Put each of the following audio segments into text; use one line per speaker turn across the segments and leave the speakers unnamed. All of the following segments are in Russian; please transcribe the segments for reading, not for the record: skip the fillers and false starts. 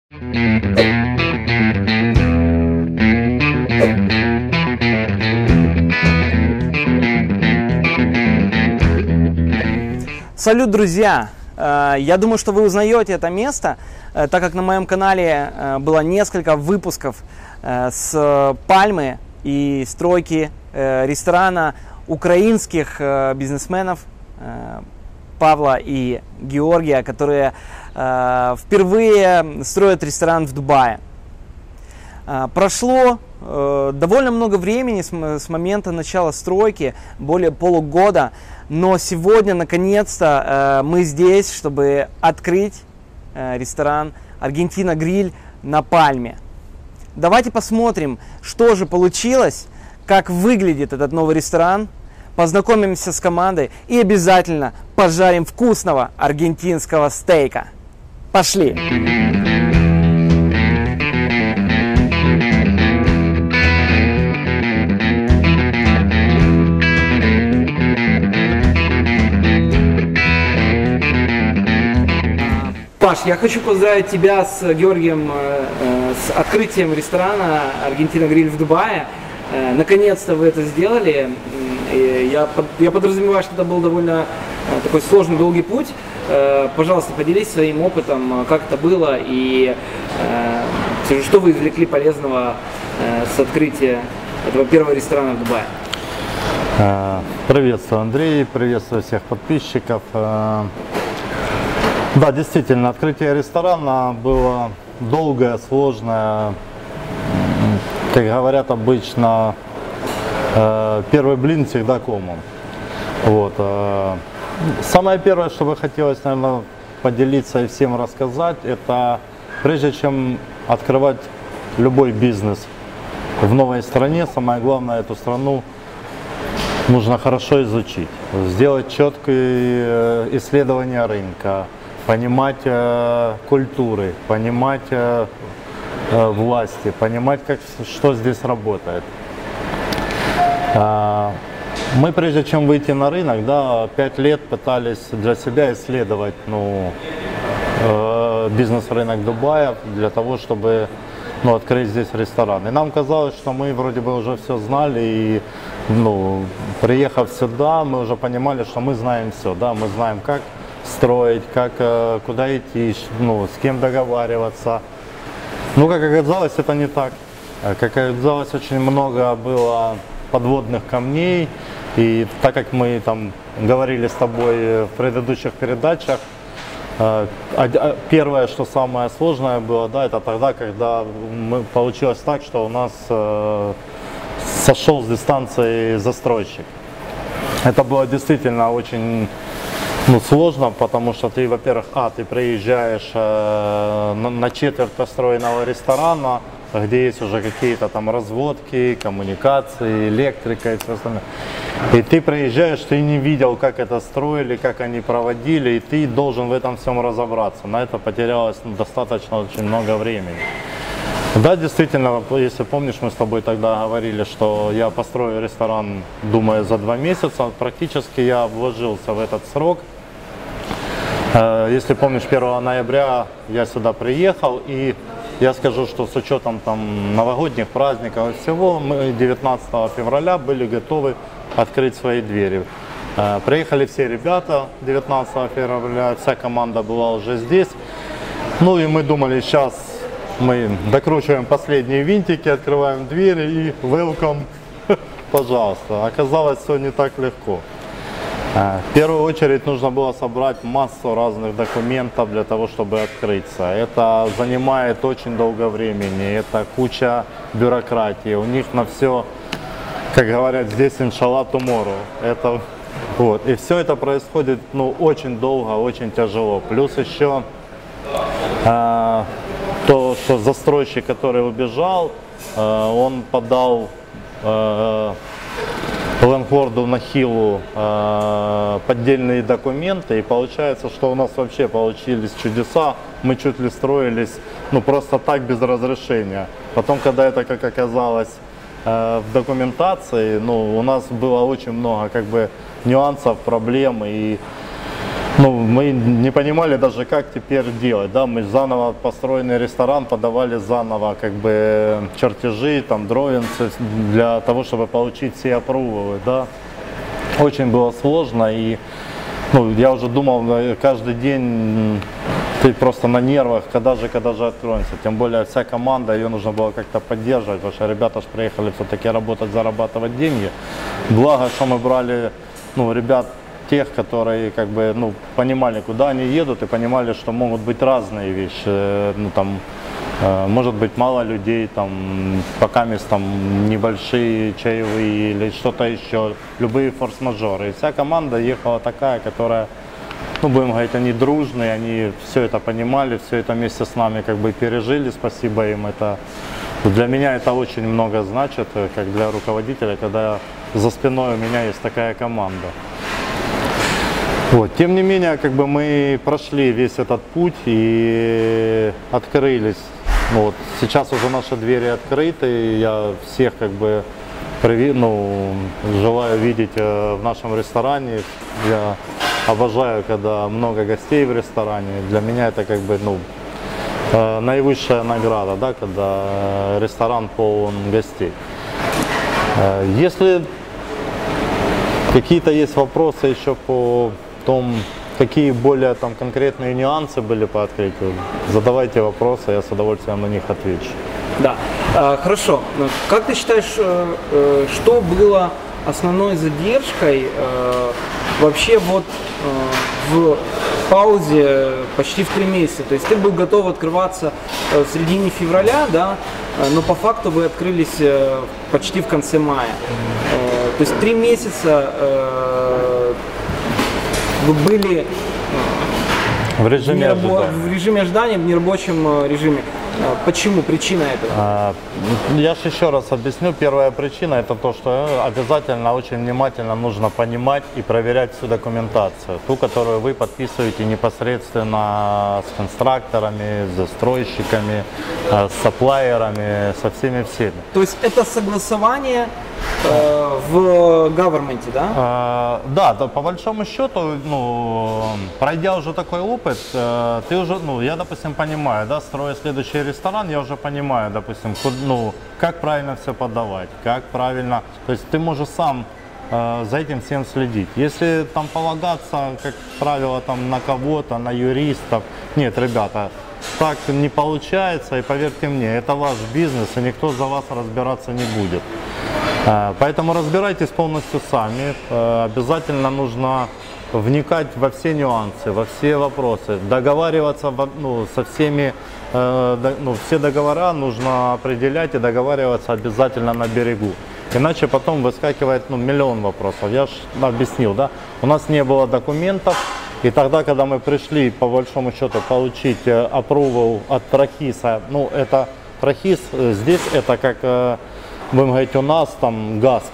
Салют, друзья! Я думаю, что вы узнаете это место, так как на моем канале было несколько выпусков с Пальмы и стройки ресторана украинских бизнесменов Павла и Георгия, которые впервые строят ресторан в Дубае. Прошло довольно много времени с момента начала стройки, более полугода, но сегодня наконец-то мы здесь, чтобы открыть ресторан Аргентина Гриль на Пальме. Давайте посмотрим, что же получилось, как выглядит этот новый ресторан, познакомимся с командой и обязательно пожарим вкусного аргентинского стейка. Пошли! Паш, я хочу поздравить тебя с Георгием с открытием ресторана Аргентина Гриль в Дубае. Наконец-то вы это сделали. Я подразумеваю, что это был довольно такой сложный, долгий путь. Пожалуйста, поделись своим опытом, как это было и что вы извлекли полезного с открытия этого первого ресторана в Дубае.
Приветствую, Андрей, приветствую всех подписчиков. Да, действительно, открытие ресторана было долгое, сложное, как говорят обычно, первый блин всегда комом. Вот. Самое первое, что бы хотелось, наверное, поделиться и всем рассказать, это прежде чем открывать любой бизнес в новой стране, самое главное, эту страну нужно хорошо изучить, сделать четкое исследование рынка, понимать культуры, понимать власти, понимать, что здесь работает. Мы, прежде чем выйти на рынок, 5 лет пытались для себя исследовать бизнес-рынок Дубая для того, чтобы открыть здесь ресторан. И нам казалось, что мы вроде бы уже все знали, и приехав сюда, мы уже понимали, что мы знаем все, мы знаем, как строить, куда идти, с кем договариваться. Как оказалось, это не так. Как оказалось, очень много было подводных камней. И так как мы говорили с тобой в предыдущих передачах, первое, что самое сложное было, это тогда, когда получилось так, что у нас сошел с дистанции застройщик. Это было действительно очень сложно, потому что ты, во-первых, ты приезжаешь на четверть построенного ресторана, где есть уже какие-то разводки, коммуникации, электрика и все остальное. И ты приезжаешь, ты не видел, как это строили, как они проводили, и ты должен в этом всем разобраться. На это потерялось достаточно очень много времени. Да, действительно, если помнишь, мы с тобой тогда говорили, что я построю ресторан, думаю, за 2 месяца. Практически я вложился в этот срок. Если помнишь, 1 ноября я сюда приехал, и я скажу, что с учетом новогодних праздников и всего, мы 19 февраля были готовы открыть свои двери. Приехали все ребята 19 февраля, вся команда была уже здесь. И мы думали, сейчас мы докручиваем последние винтики, открываем двери и welcome, пожалуйста. Оказалось, все не так легко. В первую очередь нужно было собрать массу разных документов для того, чтобы открыться. Это занимает очень долго времени, это куча бюрократии. У них на все, как говорят здесь, иншалла tomorrow. И все это происходит очень долго, очень тяжело. Плюс еще то, что застройщик, который убежал, он подал лендлорду Нахилу поддельные документы, и получается, что у нас вообще получились чудеса, мы чуть ли строились просто так, без разрешения. Потом, когда это, как оказалось, в документации, у нас было очень много нюансов, проблем, и Ну, мы не понимали даже, как теперь делать, да, мы заново построенный ресторан подавали заново, как бы, чертежи, там, дровинцы, для того, чтобы получить все опрувы, да. Очень было сложно, и, ну, я уже думал, каждый день ты просто на нервах, когда же откроемся, тем более вся команда, ее нужно было как-то поддерживать, потому что ребята же приехали все-таки работать, зарабатывать деньги, благо, что мы брали, ну, ребят, тех, которые как бы, ну, понимали, куда они едут, и понимали, что могут быть разные вещи. Ну, там, может быть мало людей, там, пока там небольшие чаевые или что-то еще, любые форс-мажоры. И вся команда ехала такая, которая, ну, будем говорить, они дружные, они все это понимали, все это вместе с нами как бы пережили, спасибо им. Это, для меня это очень много значит, как для руководителя, когда за спиной у меня есть такая команда. Вот. Тем не менее, как бы мы прошли весь этот путь и открылись. Вот. Сейчас уже наши двери открыты, и я всех как бы желаю видеть в нашем ресторане. Я обожаю, когда много гостей в ресторане. Для меня это как бы, ну, наивысшая награда, да, когда ресторан полон гостей. Если какие-то есть вопросы еще по том, какие более там конкретные нюансы были по открытию, задавайте вопросы, я с удовольствием на них отвечу.
Да, хорошо. Как ты считаешь, что было основной задержкой вообще вот в паузе почти в 3 месяца? То есть ты был готов открываться в середине февраля, да, но по факту вы открылись почти в конце мая. То есть 3 месяца вы были
в режиме
ожидания, в нерабочем режиме. Почему? Причина этого?
Я же еще раз объясню. Первая причина это то, что обязательно очень внимательно нужно понимать и проверять всю документацию. Ту, которую вы подписываете непосредственно с констракторами, с застройщиками, с сапплайерами, со всеми.
То есть это согласование в government, да?
Да, по большому счету, ну, пройдя уже такой опыт, ты уже, ну, я, допустим, понимаю, да, строя следующий ресторан, я уже понимаю, допустим, ну, как правильно все подавать, как правильно, то есть ты можешь сам за этим всем следить. Если там полагаться, как правило, там на кого-то, на юристов, нет, ребята, так не получается, и поверьте мне, это ваш бизнес, и никто за вас разбираться не будет. Поэтому разбирайтесь полностью сами, обязательно нужно вникать во все нюансы, во все вопросы, договариваться, ну, со всеми, ну, все договора нужно определять и договариваться обязательно на берегу. Иначе потом выскакивает, ну, миллион вопросов. Я же объяснил, да, у нас не было документов, и тогда, когда мы пришли, по большому счету, получить approval от Трахиса, ну, это Трахис, здесь это как, будем говорить, у нас там ГАСК.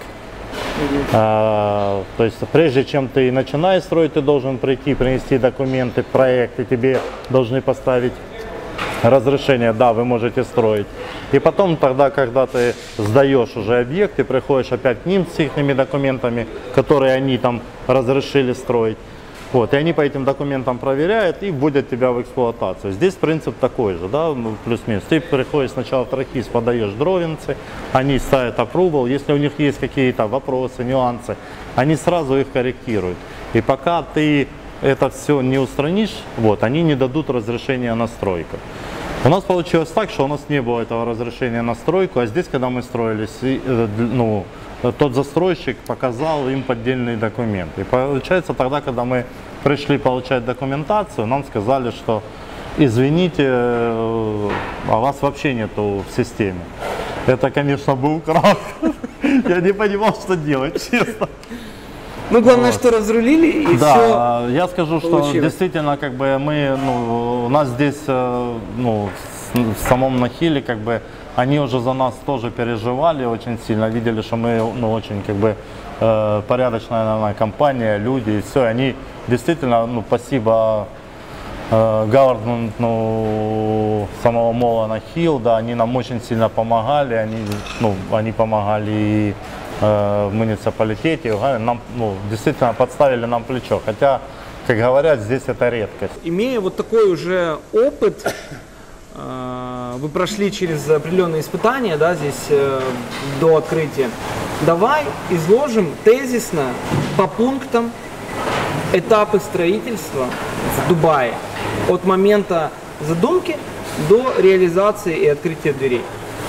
То есть прежде чем ты начинаешь строить, ты должен прийти, принести документы, проект, и тебе должны поставить разрешение, да, вы можете строить. И потом тогда, когда ты сдаешь уже объект, ты приходишь опять к ним с их документами, которые они там разрешили строить. Вот, и они по этим документам проверяют и вводят тебя в эксплуатацию. Здесь принцип такой же, да, плюс-минус. Ты приходишь сначала в Трахис, подаешь дровинцы, они ставят approval. Если у них есть какие-то вопросы, нюансы, они сразу их корректируют. И пока ты это все не устранишь, вот, они не дадут разрешения на стройку. У нас получилось так, что у нас не было этого разрешения на стройку, а здесь, когда мы строились, ну, тот застройщик показал им поддельные документы. И получается, тогда, когда мы пришли получать документацию, нам сказали, что извините, а вас вообще нету в системе. Это, конечно, был крах. Я не понимал, что делать, честно.
Ну, главное, что разрулили, и все.
Да, я скажу, что действительно, как бы мы, ну, у нас здесь, ну, в самом Нахиле, как бы, они уже за нас тоже переживали очень сильно, видели, что мы, ну, очень, как бы, порядочная, наверное, компания, люди, и все. Они действительно, ну, спасибо government, ну, самого мола Нахил, да, они нам очень сильно помогали, они помогали и в муниципалитете, нам, ну, действительно подставили нам плечо. Хотя как говорят, здесь это редкость.
Имея вот такой уже опыт, вы прошли через определенные испытания, да, здесь до открытия. Давай изложим тезисно по пунктам этапы строительства в Дубае от момента задумки до реализации и открытия дверей.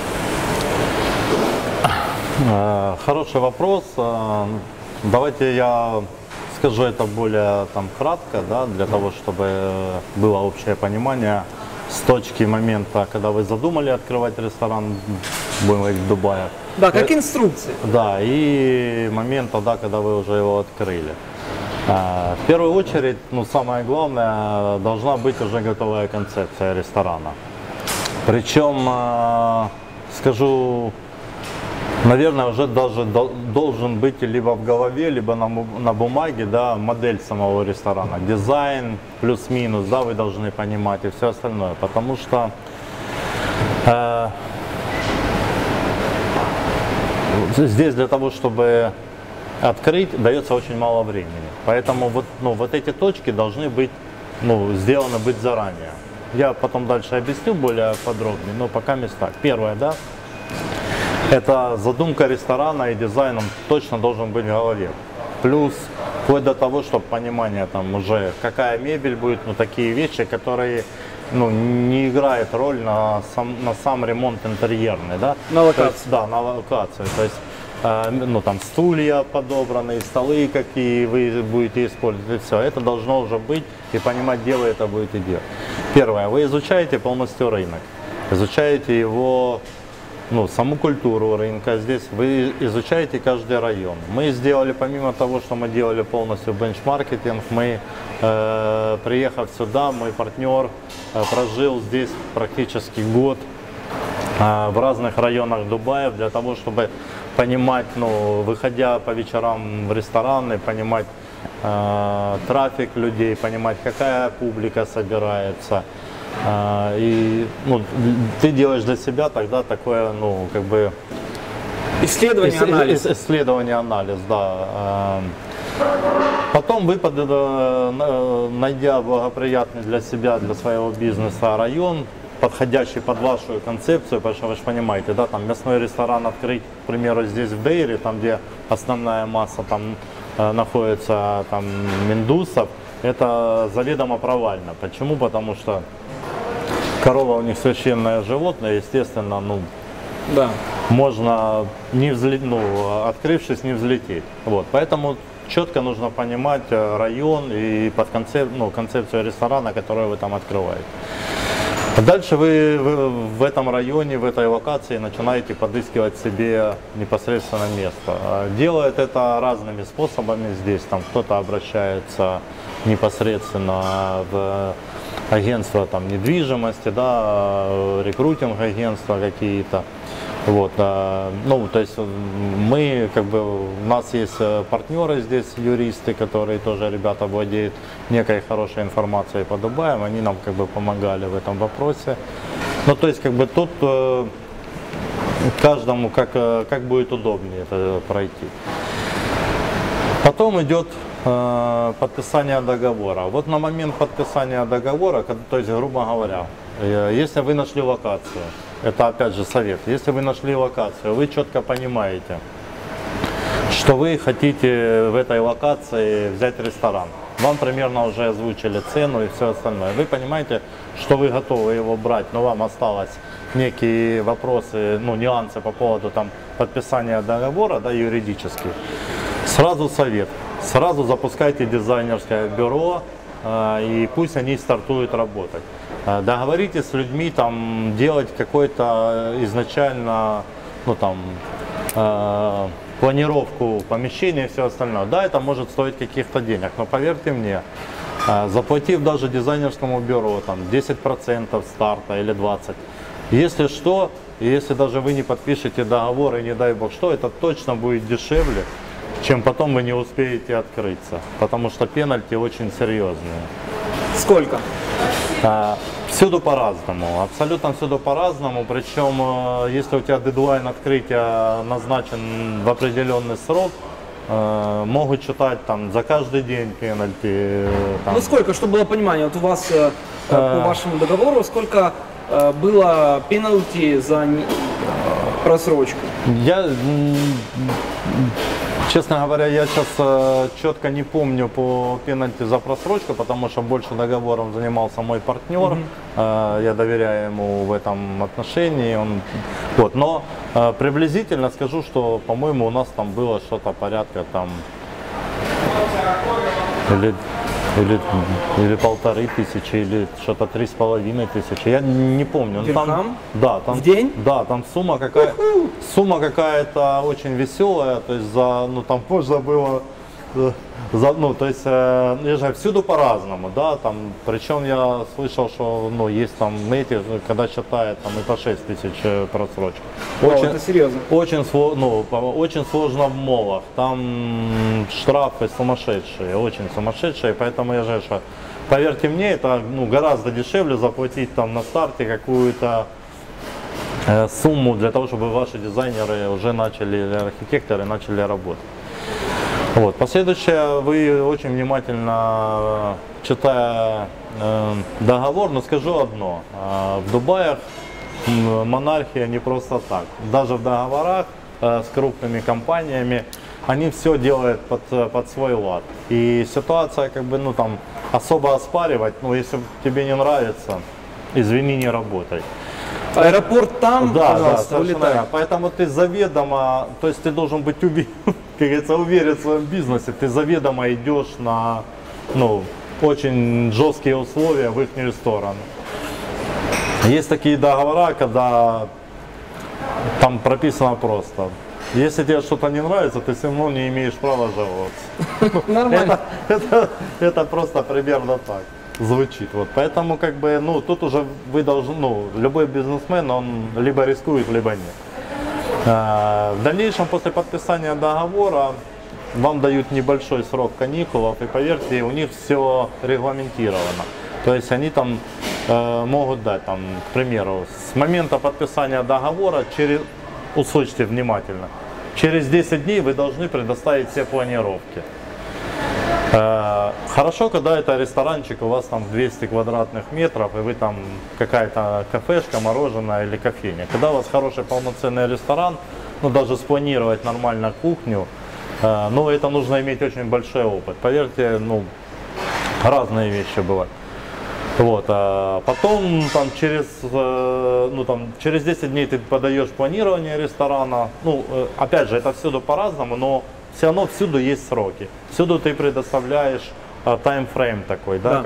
Хороший вопрос. Давайте я скажу это более кратко, да, для того, чтобы было общее понимание с точки момента, когда вы задумали открывать ресторан, будем говорить, в Дубае.
Да, как инструкция.
Да, и момента, да, когда вы уже его открыли. В первую очередь, самое главное, должна быть уже готовая концепция ресторана. Причем, скажу, наверное, уже даже должен быть либо в голове, либо на бумаге, да, модель самого ресторана. Дизайн плюс-минус, да, вы должны понимать и все остальное. Потому что здесь для того, чтобы открыть, дается очень мало времени. Поэтому вот эти точки должны быть сделаны заранее. Я потом дальше объясню более подробнее, но пока места. Первое, да, это задумка ресторана и дизайн, он точно должен быть в голове. Плюс, вплоть до того, чтобы понимание уже, какая мебель будет, такие вещи, которые не играют роль на сам ремонт интерьерный, да?
На локацию.
Есть, да, на локацию. То есть, стулья подобранные, столы, какие вы будете использовать, все это должно уже быть, и понимать, где вы это будете делать. Первое, вы изучаете полностью рынок, изучаете его, саму культуру рынка, здесь вы изучаете каждый район. Мы сделали, помимо того, что мы делали полностью бенчмаркетинг, мы, приехав сюда, мой партнер прожил здесь практически год в разных районах Дубая, для того, чтобы понимать, выходя по вечерам в рестораны, понимать трафик людей, понимать, какая публика собирается. И ты делаешь для себя тогда такое,
исследование, анализ.
Исследование, анализ, да. Потом вы, найдя благоприятный для себя, для своего бизнеса район, подходящий под вашу концепцию, потому что вы же понимаете, да, мясной ресторан открыть, к примеру, здесь в Дейре, где основная масса находится индусов, это заведомо провально. Почему? Потому что корова у них священное животное, естественно,
да,
можно не открывшись, не взлететь. Поэтому четко нужно понимать район и под концепцию ресторана, которую вы открываете. Дальше вы в этом районе, в этой локации начинаете подыскивать себе непосредственно место. Делает это разными способами здесь. Кто-то обращается непосредственно в агентство недвижимости, да, рекрутинг-агентства какие-то. То есть мы, у нас есть партнеры здесь, юристы, которые тоже, ребята, владеют некой хорошей информацией по Дубаю, они нам помогали в этом вопросе. То есть тут каждому как будет удобнее это пройти. Потом идет подписание договора. На момент подписания договора, то есть, грубо говоря, если вы нашли локацию, это опять же совет, если вы нашли локацию, вы четко понимаете, что вы хотите в этой локации взять ресторан. Вам примерно уже озвучили цену и все остальное. Вы понимаете, что вы готовы его брать, но вам осталось некие вопросы, нюансы по поводу подписания договора, да, юридически. Сразу совет. Сразу запускайте дизайнерское бюро, и пусть они стартуют работать. Договоритесь с людьми, делать какой-то изначально, планировку помещения и все остальное. Да, это может стоить каких-то денег, но поверьте мне, заплатив даже дизайнерскому бюро 10% старта или 20%, если что, если даже вы не подпишете договор и не дай бог что, это точно будет дешевле, чем потом вы не успеете открыться, потому что пенальти очень серьезные.
Сколько?
Всюду по-разному, абсолютно всюду по-разному, причем если у тебя дедлайн открытия назначен в определенный срок, могут читать там за каждый день пенальти. Там.
Ну сколько, чтобы было понимание, вот у вас по вашему договору сколько было пенальти за просрочку?
Честно говоря, я сейчас четко не помню по пенальти за просрочку, потому что больше договором занимался мой партнер. Я доверяю ему в этом отношении. Вот. Но приблизительно скажу, что, по-моему, у нас там было что-то порядка там или 1500, или что-то 3500. Я не помню.
Дирхам?
Да, там,
в день?
Да, там сумма какая-то очень веселая. То есть там можно было, то есть я же всюду по-разному, да, там, причем я слышал, что, есть там эти, когда считают там и по 6000 просрочка.
Это серьезно.
Очень сложно в молах, там штрафы сумасшедшие, очень сумасшедшие, поэтому я же, поверьте мне, это гораздо дешевле заплатить там на старте какую-то сумму для того, чтобы ваши дизайнеры уже начали, или архитекторы начали работать. Вот. Последующее, вы очень внимательно читая договор, но скажу одно, в Дубаях монархия не просто так. Даже в договорах с крупными компаниями они все делают под свой лад. И ситуация особо оспаривать, если тебе не нравится, извини, не работай.
Аэропорт там, пожалуйста, улетай.
Поэтому ты заведомо, то есть ты должен быть уверен, как говорится, уверен в своем бизнесе, ты заведомо идешь на очень жесткие условия в их сторону. Есть такие договора, когда там прописано просто: если тебе что-то не нравится, ты все равно не имеешь права жаловаться.
Нормально.
Это просто примерно так звучит. Вот. Поэтому тут уже вы должны, любой бизнесмен, он либо рискует, либо нет. В дальнейшем, после подписания договора, вам дают небольшой срок каникулов, и поверьте, у них все регламентировано. То есть они там могут дать, к примеру, с момента подписания договора, услышьте внимательно, через 10 дней вы должны предоставить все планировки. Хорошо, когда это ресторанчик у вас там 200 квадратных метров, и вы там какая-то кафешка, мороженое или кофейня. Когда у вас хороший полноценный ресторан, даже спланировать нормально кухню, это нужно иметь очень большой опыт. Поверьте, разные вещи бывают. Вот, потом через 10 дней ты подаешь планирование ресторана. Опять же, это всюду по-разному, но все равно всюду есть сроки. Всюду ты предоставляешь таймфрейм такой, да,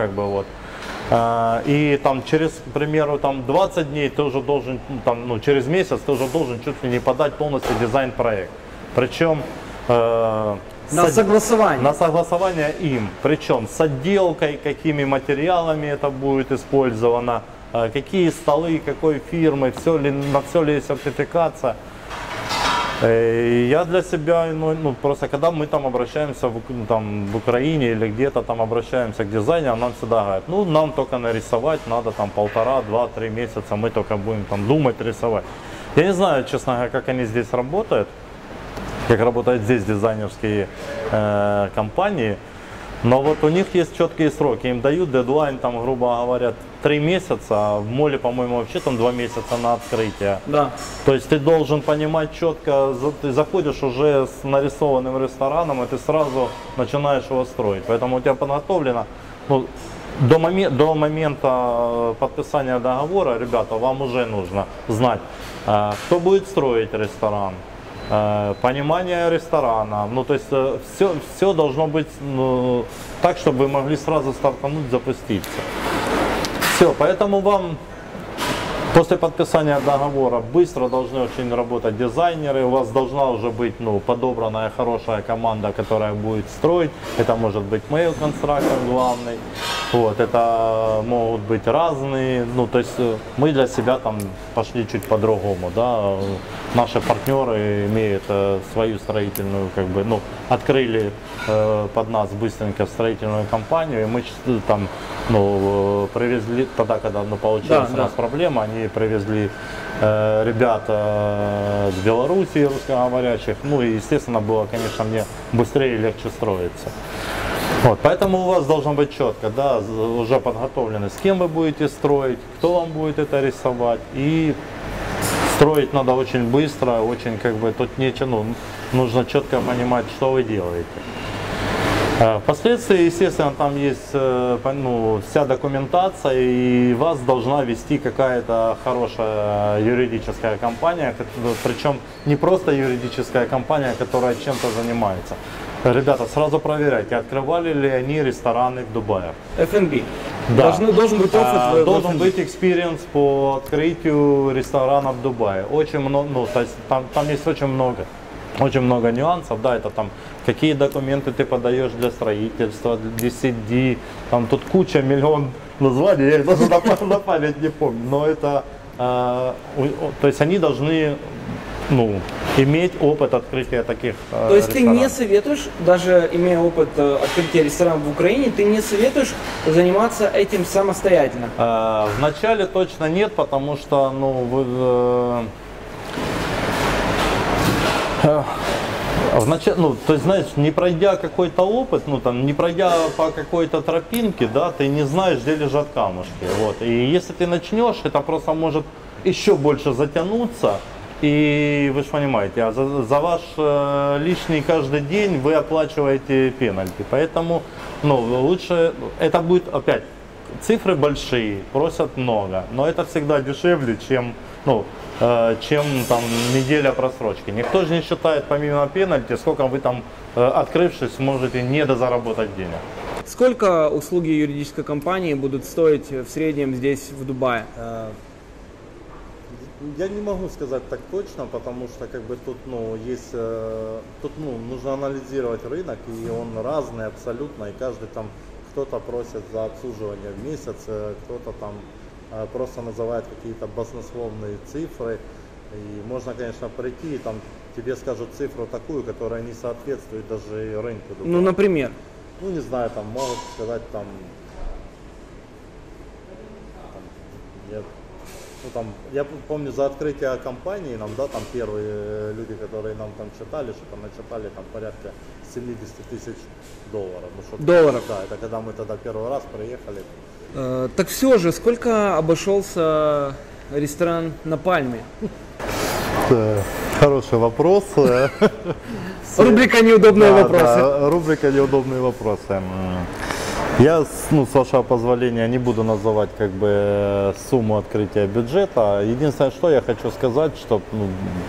И через, к примеру, 20 дней ты уже должен, через месяц ты уже должен чуть ли не подать полностью дизайн-проект. Причем
на согласование.
На согласование им. Причем с отделкой, какими материалами это будет использовано, какие столы, какой фирмы, на все ли есть сертификация. Я для себя, просто когда мы там обращаемся в Украине или где-то там обращаемся к дизайнерам, нам всегда говорят, нам только нарисовать надо 1,5, 2, 3 месяца, мы только будем думать, рисовать. Я не знаю, честно говоря, как они здесь работают, как работают здесь дизайнерские компании, но вот у них есть четкие сроки, им дают дедлайн, грубо говоря, 3 месяца, а в моле, по-моему, вообще 2 месяца на открытие.
Да.
То есть ты должен понимать четко, ты заходишь уже с нарисованным рестораном, и ты сразу начинаешь его строить. Поэтому у тебя подготовлено, до момента подписания договора, ребята, вам уже нужно знать, кто будет строить ресторан, понимание ресторана, то есть все должно быть так, чтобы вы могли сразу стартануть, запуститься. Все, поэтому вам после подписания договора быстро должны очень работать дизайнеры, у вас должна уже быть подобранная хорошая команда, которая будет строить, это может быть mail-констрактор главный. Вот, это могут быть разные, ну, то есть мы для себя там пошли чуть по-другому, да, наши партнеры имеют свою строительную, как бы, ну, открыли под нас быстренько строительную компанию, и мы там, ну, привезли, тогда, когда, ну, получилась у нас проблема, они привезли ребята с Белоруссии, русскоговорящих, ну, и, естественно, было, конечно, мне быстрее и легче строиться. Вот, поэтому у вас должно быть четко, да, уже подготовлены, с кем вы будете строить, кто вам будет это рисовать. И строить надо очень быстро, очень, как бы, тут нечего, ну, нужно четко понимать, что вы делаете. Впоследствии, естественно, там есть, ну, вся документация, и вас должна вести какая-то хорошая юридическая компания, причем не просто юридическая компания, которая чем-то занимается. Ребята, сразу проверяйте, открывали ли они рестораны в Дубае.
F&B.
Да.
Должен быть опыт.
Должен быть экспириенс по открытию ресторана в Дубае. Очень много, ну, то есть там есть очень много нюансов, да, это там какие документы ты подаешь для строительства, DCD, там тут куча, миллион названий, я их даже на память не помню, но это, то есть они должны, ну, иметь опыт открытия таких
То есть
ресторанов.
ты не советуешь, даже имея опыт открытия ресторана в Украине, ты не советуешь заниматься этим самостоятельно?
Вначале точно нет, потому что, ну, ну, то есть, знаешь, не пройдя какой-то опыт, ну, там, не пройдя по какой-то тропинке, да, ты не знаешь, где лежат камушки, вот. И если ты начнешь, это просто может еще больше затянуться, и вы же понимаете, а за ваш лишний каждый день вы оплачиваете пенальти, поэтому, ну, лучше, это будет, опять, цифры большие, просят много, но это всегда дешевле, чем, ну, чем там неделя просрочки. Никто же не считает помимо пенальти, сколько вы там, открывшись, сможете недозаработать денег.
Сколько услуги юридической компании будут стоить в среднем здесь, в Дубае?
Я не могу сказать так точно, потому что, как бы, тут, ну, есть, тут, ну, нужно анализировать рынок, и он разный абсолютно, и каждый там, кто-то просит за обслуживание в месяц, кто-то там просто называет какие-то баснословные цифры, и можно, конечно, прийти, и там тебе скажут цифру такую, которая не соответствует даже рынку.
Ну, например?
Ну, не знаю, там могут сказать, там нет. Ну, там, я помню, за открытие компании нам, да, там первые люди, которые нам там читали, что там начитали там порядка 70 тысяч долларов. Ну,
долларов?
Да, это когда мы тогда первый раз приехали.
Так все же, сколько обошелся ресторан на Пальме?
Хороший вопрос.
Рубрика «Неудобные вопросы».
Да, рубрика «Неудобные вопросы». Я, ну, с вашего позволения, не буду называть, как бы, сумму открытия бюджета. Единственное, что я хочу сказать, что, ну,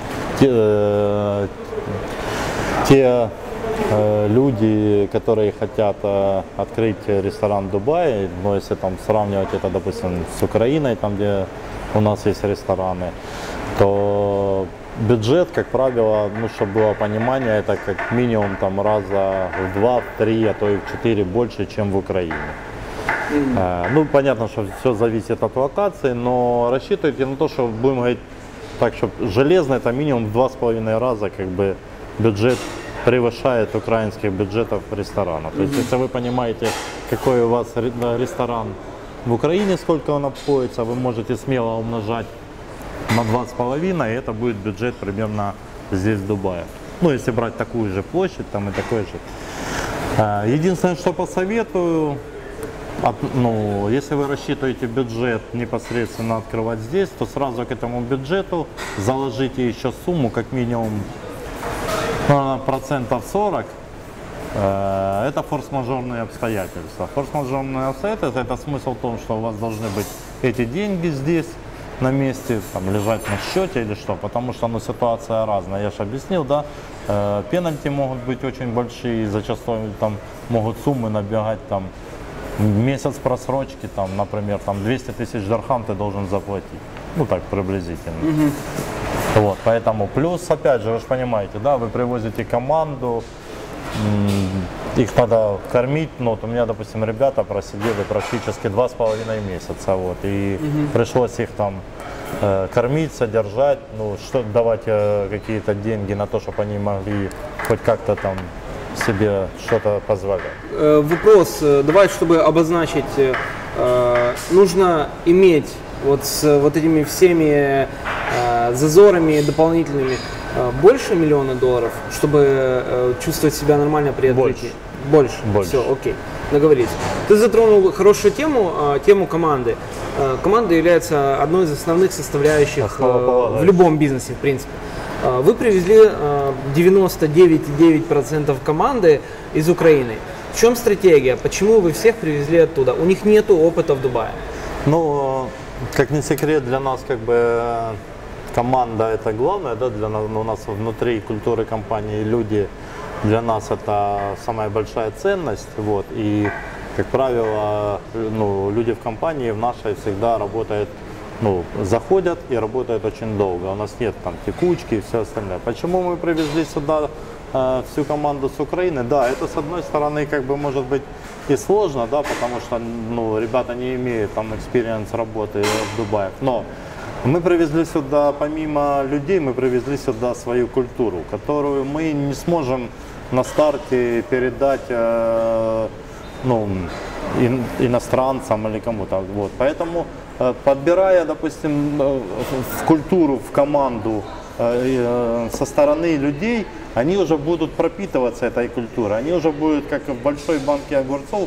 те люди, которые хотят открыть ресторан в Дубае, но если там сравнивать это, допустим, с Украиной, там, где у нас есть рестораны, то бюджет, как правило, ну, чтобы было понимание, это как минимум там раза в 2, в 3, а то и в 4 больше, чем в Украине. Ну, понятно, что все зависит от локации, но рассчитывайте на то, что будем говорить так, что железно это минимум в 2,5 раза, как бы, бюджет превышает украинских бюджетов ресторана. То есть, если вы понимаете, какой у вас ресторан в Украине, сколько он обходится, вы можете смело умножать на 2,5, и это будет бюджет примерно здесь, в Дубае. Ну, если брать такую же площадь, там и такой же. Единственное, что посоветую, ну, если вы рассчитываете бюджет непосредственно открывать здесь, то сразу к этому бюджету заложите еще сумму, как минимум, процентов 40. Это форс-мажорные обстоятельства. Форс-мажорные обстоятельства — это смысл в том, что у вас должны быть эти деньги здесь, на месте, там, лежать на счете или что, потому что, ну, ситуация разная, я же объяснил, да, пенальти могут быть очень большие, зачастую там могут суммы набегать, там, месяц просрочки, там, например, там 200 тысяч дирхам ты должен заплатить, ну, так приблизительно. Вот, поэтому плюс, опять же, вы же понимаете, да, вы привозите команду, их надо кормить. Ну, вот у меня, допустим, ребята просидели практически 2,5 месяца, вот, и пришлось их там кормить, содержать, ну, что давать какие-то деньги на то, чтобы они могли хоть как-то там себе что-то позволять.
Вопрос, давай, чтобы обозначить, нужно иметь вот с вот этими всеми зазорами дополнительными больше $1 миллиона, чтобы чувствовать себя нормально при открытии? Больше. Все, окей. Договорились. Ты затронул хорошую тему, тему команды. Команда является одной из основных составляющих в любом бизнесе, в принципе. Вы привезли 99,9% команды из Украины. В чем стратегия? Почему вы всех привезли оттуда? У них нет опыта в Дубае.
Ну, как не секрет, для нас как бы команда это главное, да, для нас, у нас внутри культуры компании люди, для нас это самая большая ценность, вот, и, как правило, ну, люди в компании в нашей всегда работают, ну, заходят и работают очень долго, у нас нет там текучки и все остальное. Почему мы привезли сюда всю команду с Украины? Да, это с одной стороны как бы может быть и сложно, да, потому что, ну, ребята не имеют там экспириенс работы в Дубае, но мы привезли сюда, помимо людей, мы привезли сюда свою культуру, которую мы не сможем на старте передать ну, иностранцам или кому-то. Вот. Поэтому, подбирая, допустим, в культуру, в команду со стороны людей, они уже будут пропитываться этой культурой. Они уже будут, как в большой банке огурцов,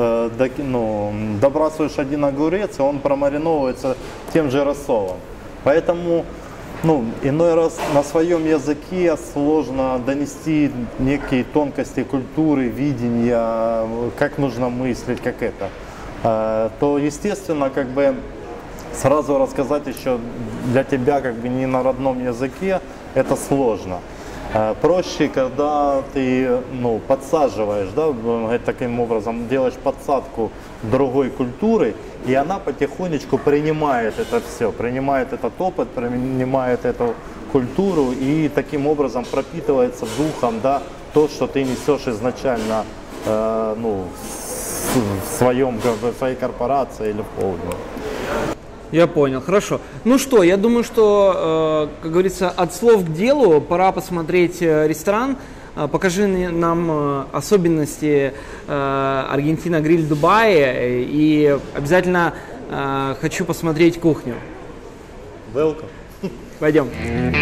ну, добрасываешь один огурец, и он промариновывается тем же рассолом. Поэтому, ну, иной раз на своем языке сложно донести некие тонкости культуры, видения, как нужно мыслить, как это. То, естественно, как бы сразу рассказать еще для тебя как бы не на родном языке, это сложно. Проще, когда ты, ну, подсаживаешь, да, таким образом делаешь подсадку другой культуры, и она потихонечку принимает это все, принимает этот опыт, принимает эту культуру и таким образом пропитывается духом, да, то, что ты несешь изначально, ну, в своей корпорации или в холдинге.
Я понял, хорошо. Ну что, я думаю, что, как говорится, от слов к делу, пора посмотреть ресторан. Покажи нам особенности Аргентина Гриль в Дубае, и обязательно хочу посмотреть кухню.
Welcome.
Пойдем.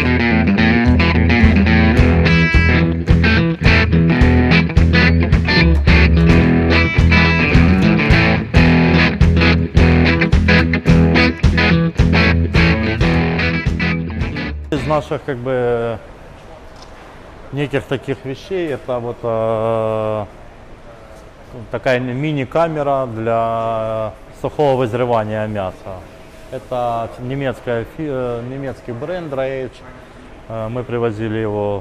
Из наших как бы неких таких вещей это вот такая мини-камера для сухого вызревания мяса. Это немецкий бренд Dry Age. Мы привозили его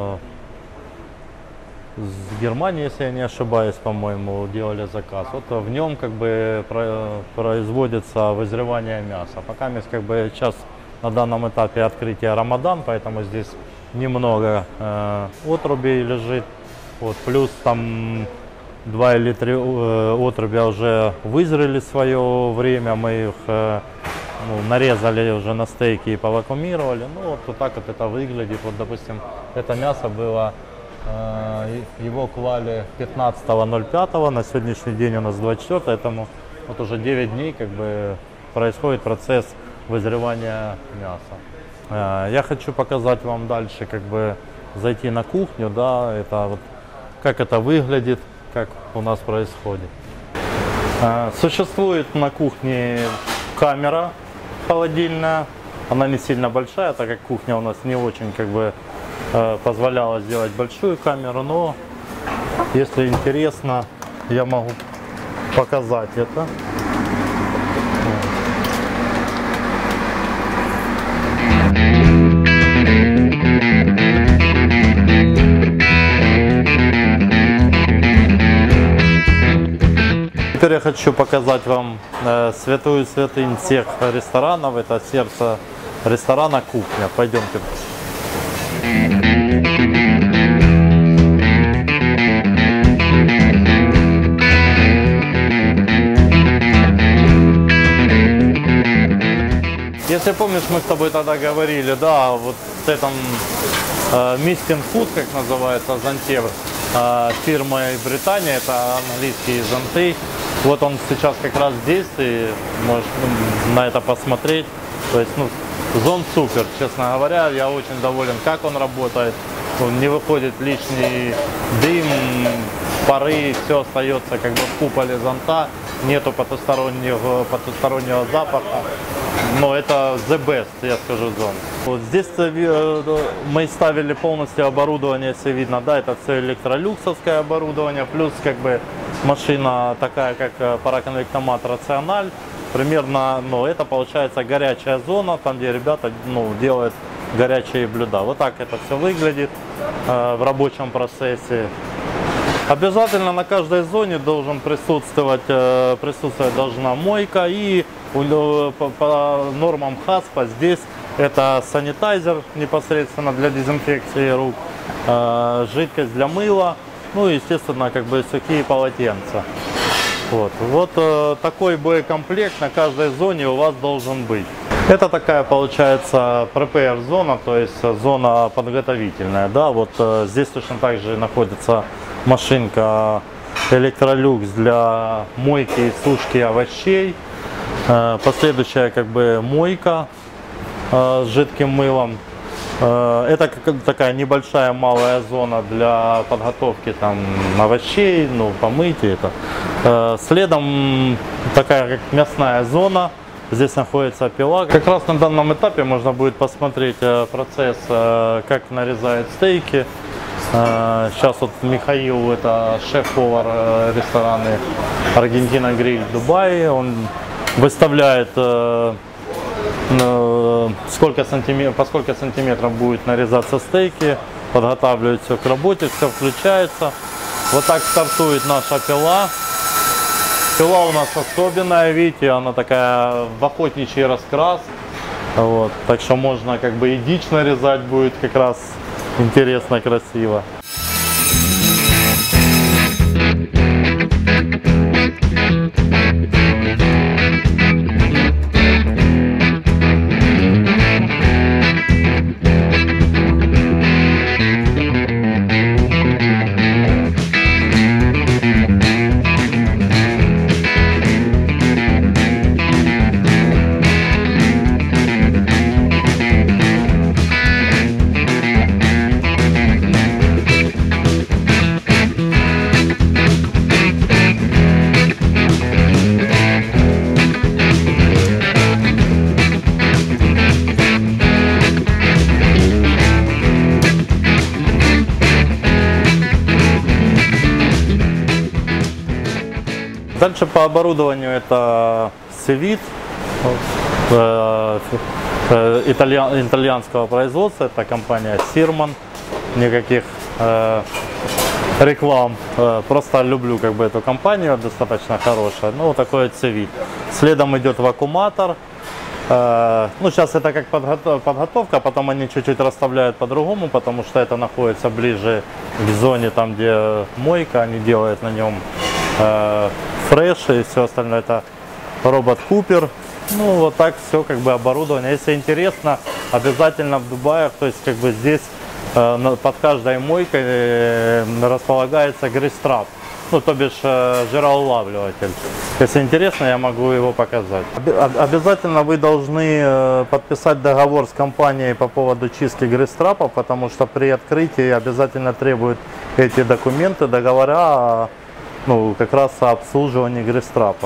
с Германии, если я не ошибаюсь, по-моему, делали заказ. Вот в нем как бы производится вызревание мяса. Пока мы как бы сейчас на данном этапе открытия Рамадан, поэтому здесь немного отрубей лежит. Вот, плюс там 2 или 3 отрубя уже вызрели свое время, мы их нарезали уже на стейки и повакуумировали. Ну вот так вот это выглядит. Вот, допустим, это мясо было, его клали 15.05, на сегодняшний день у нас 24, поэтому вот уже 9 дней как бы происходит процесс вызревания мяса. Я хочу показать вам дальше, как бы зайти на кухню, да, это вот как это выглядит, как у нас происходит. Существует на кухне камера холодильная, она не сильно большая, так как кухня у нас не очень как бы позволяла сделать большую камеру, но если интересно, я могу показать это. Теперь я хочу показать вам святую святынь всех ресторанов. Это сердце ресторана кухня. Пойдемте. если помнишь, мы с тобой тогда говорили, да, вот в этом Misting Food, как называется, Зонтевр, фирма Британия, это английский Зонтей. Вот он сейчас как раз здесь, и можешь на это посмотреть. То есть, ну, зон супер, честно говоря, я очень доволен, как он работает. Не выходит лишний дым, пары, все остается как бы в куполе зонта, нету потустороннего запаха. Но это the best, я скажу, зон. Вот здесь мы ставили полностью оборудование, если видно, да, это все электролюксовское оборудование, плюс как бы машина такая, как пароконвектомат Рациональ. Примерно, ну, это получается горячая зона, там где ребята, ну, делают горячие блюда. Вот так это все выглядит в рабочем процессе. Обязательно на каждой зоне должен присутствовать должна мойка, и по нормам ХАСПа здесь это санитайзер непосредственно для дезинфекции рук, жидкость для мыла, ну и естественно как бы сухие полотенца. Вот такой боекомплект на каждой зоне у вас должен быть. Это такая получается prepare зона, то есть зона подготовительная. Да, вот здесь точно так же находится машинка электролюкс для мойки и сушки овощей. Последующая как бы мойка с жидким мылом. Это такая небольшая малая зона для подготовки там овощей, ну, помыть это. Следом такая как мясная зона. Здесь находится пила. Как раз на данном этапе можно будет посмотреть процесс, как нарезают стейки. Сейчас вот Михаил, это шеф-повар ресторана Аргентина Гриль в Дубае, он выставляет по сколько сантиметров будет нарезаться стейки, подготавливает все к работе, все включается. Вот так стартует наша пила. Пила у нас особенная, видите, она такая в охотничий раскрас. Вот, так что можно как бы и дичь нарезать будет как раз интересно, красиво. Дальше по оборудованию это Cevit итальянского производства, это компания Sirman, никаких реклам, просто люблю как бы эту компанию, достаточно хорошая. Ну, вот такой Cevit. Следом идет вакууматор. Ну, сейчас это как подготовка, потом они чуть-чуть расставляют по-другому, потому что это находится ближе к зоне, там где мойка, они делают на нем фреш и все остальное. Это робот Купер. Ну, вот так все как бы оборудование. Если интересно, обязательно в Дубае, то есть как бы здесь под каждой мойкой располагается грейстрап, ну, то бишь жироулавливатель. Если интересно, я могу его показать. Обязательно вы должны подписать договор с компанией по поводу чистки грейстрапа, потому что при открытии обязательно требуют эти документы, договора, ну, как раз о обслуживании грейстрапа.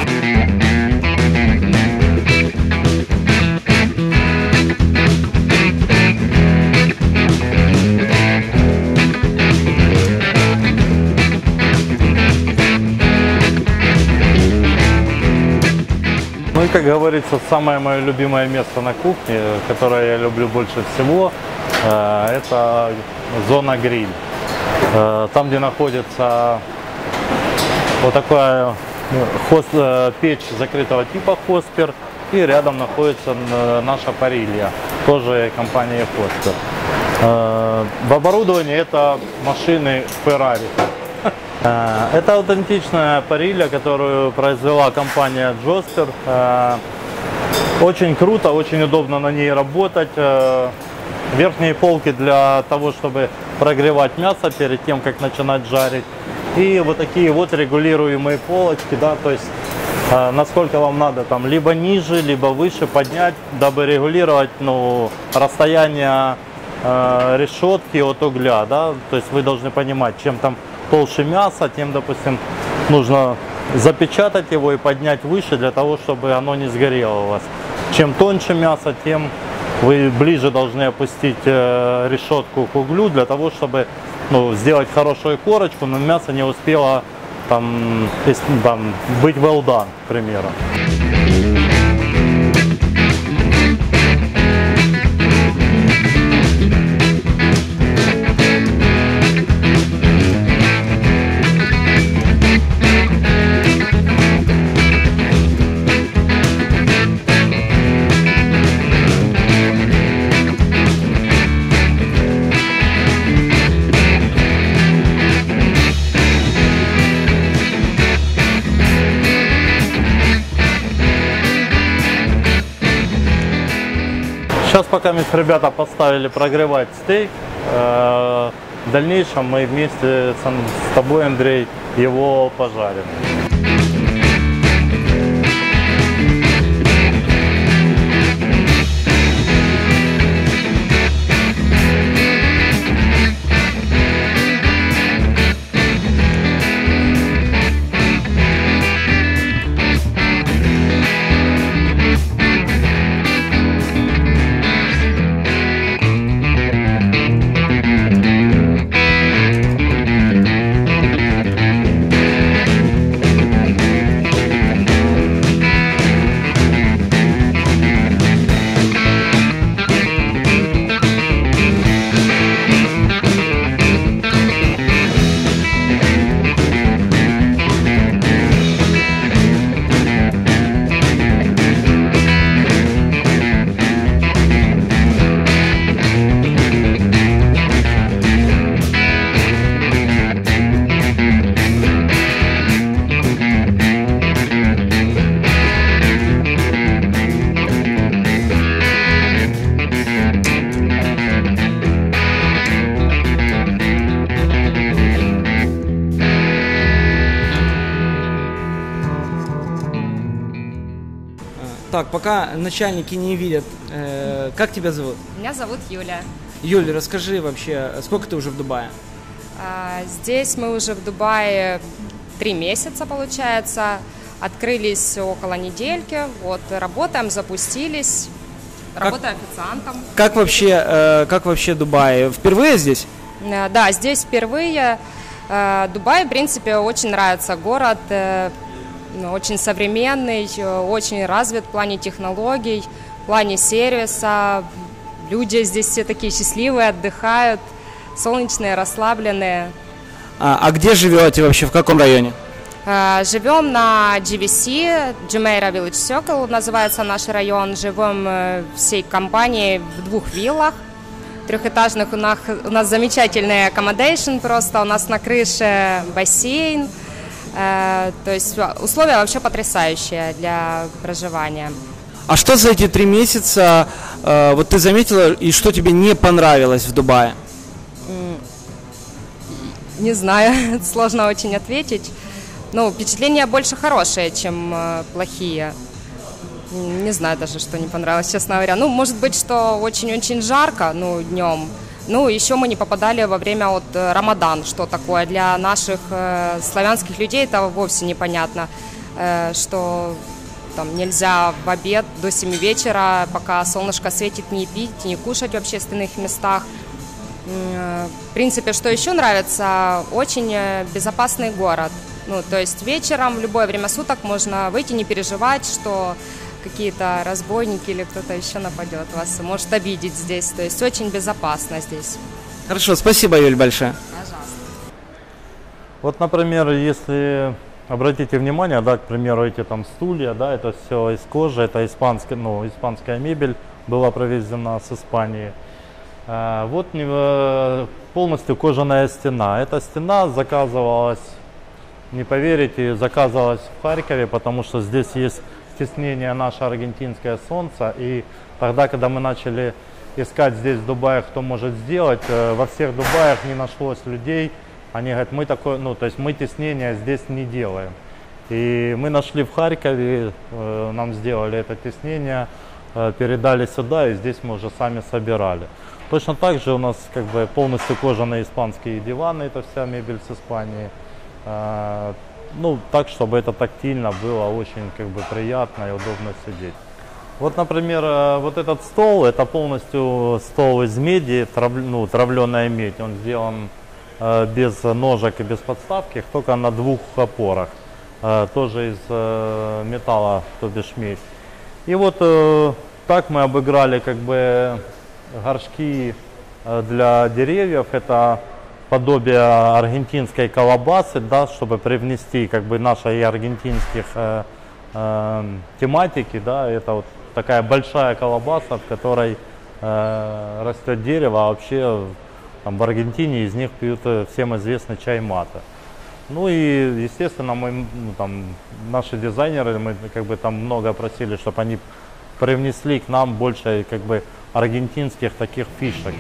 Ну и, как говорится, самое мое любимое место на кухне, которое я люблю больше всего, это зона гриль. Там, где находится вот такая печь закрытого типа Хоспер, и рядом находится наша парилья, тоже компания Хоспер. В оборудовании это машины Ferrari. Это аутентичная парилья, которую произвела компания Джоспер. Очень круто, очень удобно на ней работать. Верхние полки для того, чтобы прогревать мясо перед тем, как начинать жарить. И вот такие вот регулируемые полочки, да, то есть насколько вам надо, там, либо ниже, либо выше поднять, дабы регулировать, ну, расстояние решетки от угля, да, то есть вы должны понимать, чем там толще мясо, тем, допустим, нужно запечатать его и поднять выше для того, чтобы оно не сгорело у вас. Чем тоньше мясо, тем вы ближе должны опустить решетку к углю для того, чтобы, ну, сделать хорошую корочку, но мясо не успело там быть well done, к примеру. Сейчас пока ребята поставили прогревать стейк, в дальнейшем мы вместе с тобой, Андрей, его пожарим.
Так, пока начальники не видят, как тебя зовут?
Меня зовут Юля.
Юля, расскажи вообще, сколько ты уже в Дубае?
Здесь мы уже в Дубае 3 месяца, получается. Открылись около недельки. Вот, работаем, запустились. Работаю официантом.
Как вообще Дубай? Впервые здесь?
Да, здесь впервые. Дубай, в принципе, очень нравится город. Очень современный, очень развит в плане технологий, в плане сервиса. Люди здесь все такие счастливые, отдыхают, солнечные, расслабленные.
А где живете вообще, в каком районе?
Живем на GVC, Jumeirah Village Circle, называется наш район. Живем всей компанией в 2 виллах трехэтажных. У нас замечательный accommodation просто, у нас на крыше бассейн. То есть условия вообще потрясающие для проживания.
А что за эти 3 месяца вот ты заметила, и что тебе не понравилось в Дубае?
Не знаю, сложно очень ответить. Ну, впечатления больше хорошие, чем плохие. Не знаю даже, что не понравилось, честно говоря. Ну, может быть, что очень-очень жарко, ну, днем. Ну, еще мы не попадали во время Рамадан, что такое. Для наших славянских людей это вовсе непонятно, что там нельзя в обед до 7 вечера, пока солнышко светит, не пить, не кушать в общественных местах. В принципе, что еще нравится, очень безопасный город. Ну, то есть вечером в любое время суток можно выйти, не переживать, что какие-то разбойники или кто-то еще нападет, вас может обидеть здесь. То есть очень безопасно здесь.
Хорошо, спасибо, Юль, большое.
Пожалуйста.
Вот, например, если обратите внимание, да, к примеру, эти там стулья, да, это все из кожи, это испанская мебель была провезена с Испании. Вот полностью кожаная стена. Эта стена заказывалась, не поверите, заказывалась в Харькове, потому что здесь есть стеснение наше аргентинское солнце. И тогда, когда мы начали искать здесь в Дубае, кто может сделать, во всех Дубаях не нашлось людей. Они говорят, мы такое, ну, то есть мы теснение здесь не делаем. И мы нашли в Харькове, нам сделали это теснение, передали сюда, и здесь мы уже сами собирали. Точно так же у нас как бы полностью кожаные испанские диваны, это вся мебель с Испании. Ну, так, чтобы это тактильно было очень как бы приятно и удобно сидеть. Вот, например, вот этот стол, это полностью стол из меди, травленая медь. Он сделан без ножек и без подставки, только на двух опорах. Тоже из металла, то бишь медь. И вот так мы обыграли как бы горшки для деревьев. Это подобие аргентинской колбасы, да, чтобы привнести как бы нашей аргентинских тематики, да, это вот такая большая колбаса, в которой растет дерево, а вообще там, в Аргентине из них пьют всем известный чай мате. Ну и естественно наши дизайнеры, мы как бы там много просили, чтобы они привнесли к нам больше как бы аргентинских таких фишек.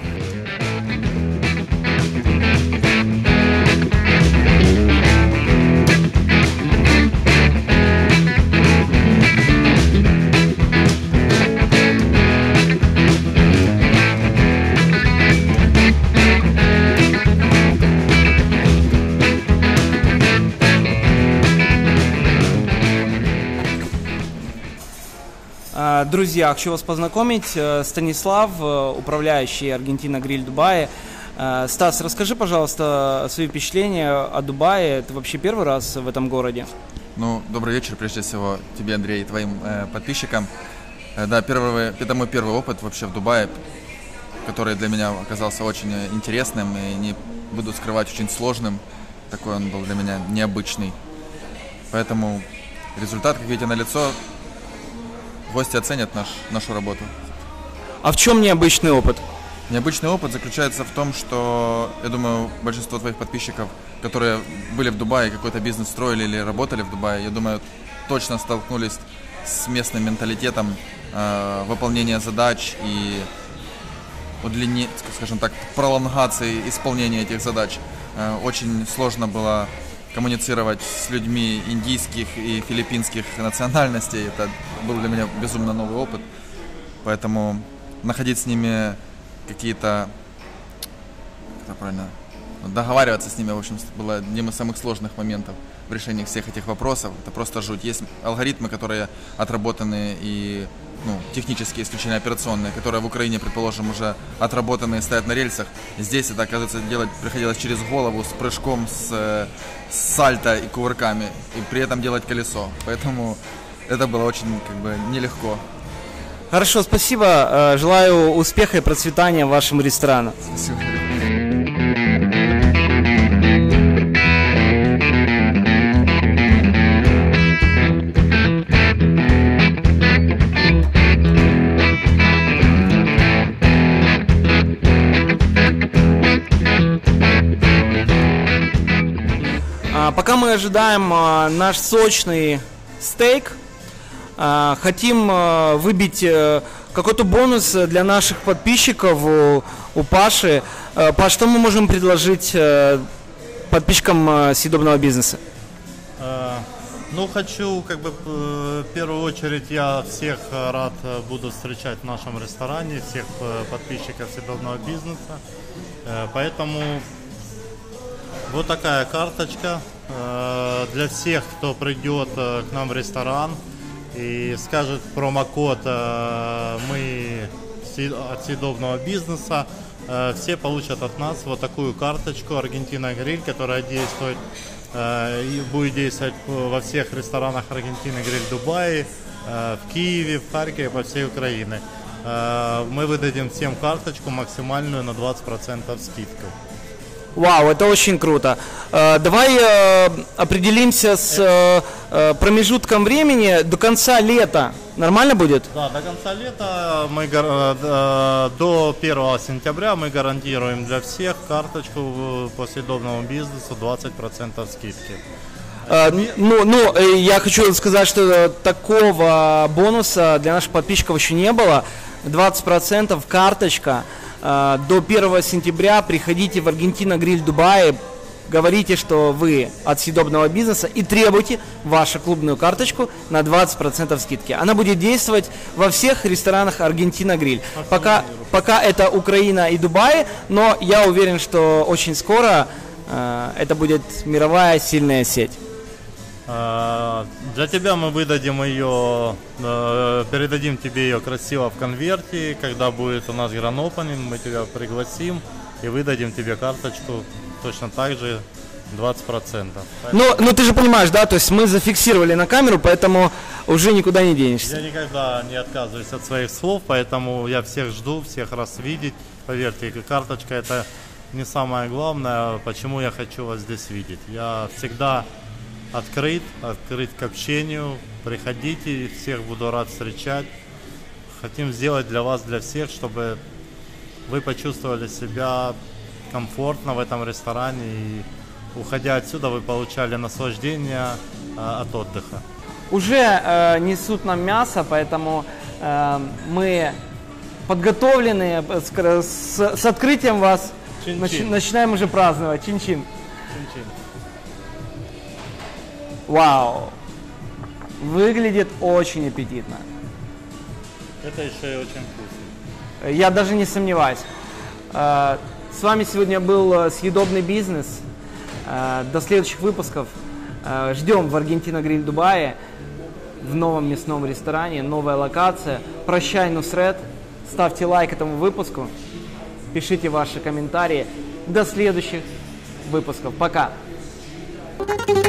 Друзья, хочу вас познакомить. Станислав, управляющий Аргентина Гриль Дубае. Стас, расскажи, пожалуйста, свои впечатления о Дубае. Ты вообще первый раз в этом городе?
Ну, добрый вечер, прежде всего, тебе, Андрей, и твоим подписчикам. Да, это мой первый опыт вообще в Дубае, который для меня оказался очень интересным и, не буду скрывать, очень сложным. Такой он был для меня необычный. Поэтому результат, как видите, налицо. Гости оценят нашу работу.
А в чем необычный опыт?
Необычный опыт заключается в том, что, я думаю, большинство твоих подписчиков, которые были в Дубае, какой-то бизнес строили или работали в Дубае, я думаю, точно столкнулись с местным менталитетом выполнения задач и скажем так, пролонгации исполнения этих задач. Очень сложно было коммуницировать с людьми индийских и филиппинских национальностей. Это был для меня безумно новый опыт. Поэтому находить с ними какие-то, как правильно, договариваться с ними, в общем, было одним из самых сложных моментов в решении всех этих вопросов. Это просто жуть. Есть алгоритмы, которые отработаны и технически исключительно операционные, которые в Украине, предположим, уже отработаны и стоят на рельсах. Здесь это, оказывается, делать приходилось через голову, с прыжком, с сальто и кувырками, и при этом делать колесо. Поэтому это было очень нелегко.
Хорошо, спасибо. Желаю успеха и процветания вашему ресторану.
Спасибо.
Пока мы ожидаем наш сочный стейк, хотим выбить какой-то бонус для наших подписчиков у Паши. Паш, что мы можем предложить подписчикам съедобного бизнеса?
Хочу, в первую очередь, я всех рад буду встречать в нашем ресторане, всех подписчиков съедобного бизнеса. Поэтому вот такая карточка для всех, кто придет к нам в ресторан и скажет промокод «Мы от съедобного бизнеса», все получат от нас вот такую карточку «Аргентина Гриль», которая действует и будет действовать во всех ресторанах «Аргентина Гриль» Дубае, в Киеве, в Харькове, по всей Украине. Мы выдадим всем карточку максимальную на 20% скидку.
Вау, это очень круто. Давай определимся с промежутком времени до конца лета. Нормально будет?
Да, до конца лета до 1 сентября мы гарантируем для всех карточку по съедобному бизнесу 20% скидки.
Я хочу сказать, что такого бонуса для наших подписчиков еще не было. 20% карточка. До 1 сентября приходите в Аргентина Гриль Дубай, говорите, что вы от съедобного бизнеса и требуйте вашу клубную карточку на 20% скидки. Она будет действовать во всех ресторанах Аргентина Гриль. Пока это Украина и Дубай, но я уверен, что очень скоро это будет мировая сильная сеть.
Для тебя мы выдадим ее, передадим тебе ее красиво в конверте. Когда будет у нас гран-опенинг, мы тебя пригласим и выдадим тебе карточку точно так же 20%.
Ну ты же понимаешь, да, то есть мы зафиксировали на камеру, поэтому уже никуда не денешься.
Я никогда не отказываюсь от своих слов, поэтому я всех жду, всех раз видеть. Поверьте, карточка это не самое главное, почему я хочу вас здесь видеть. Я всегда открыт к общению. Приходите, всех буду рад встречать. Хотим сделать для вас, для всех, чтобы вы почувствовали себя комфортно в этом ресторане и, уходя отсюда, вы получали наслаждение от отдыха.
Уже несут нам мясо, поэтому мы подготовлены с открытием вас.
Чин-чин.
Начинаем уже праздновать. Чин-чин.
Чин-чин.
Вау! Выглядит очень аппетитно.
Это еще и очень вкусно.
Я даже не сомневаюсь. С вами сегодня был Съедобный бизнес. До следующих выпусков. Ждем в Аргентина Гриль Дубае, в новом мясном ресторане, новая локация. Прощай, Нусрет. Ставьте лайк этому выпуску. Пишите ваши комментарии. До следующих выпусков. Пока.